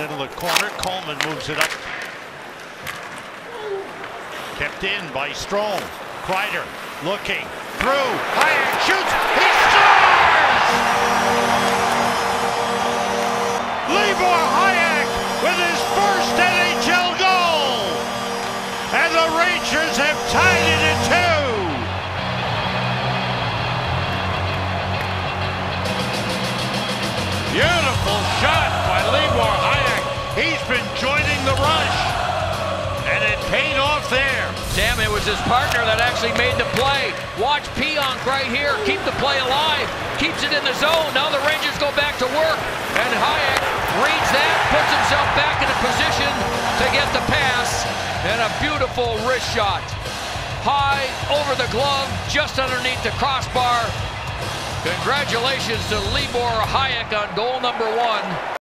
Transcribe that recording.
middle of the corner. Coleman moves it up. Kept in by Strome. Kreider looking through. Hajek shoots. He scores! Libor Hajek with his first NHL goal. And the Rangers have tied it at 2. Beautiful shot by Libor Hajek. He's been joining the rush. And it paid off there. Sam, it was his partner that actually made the play. Watch Pionk right here keep the play alive. Keeps it in the zone. Now the Rangers go back to work. And Hajek reads that, puts himself back in a position to get the pass. And a beautiful wrist shot. High over the glove, just underneath the crossbar. Congratulations to Libor Hajek on goal number 1.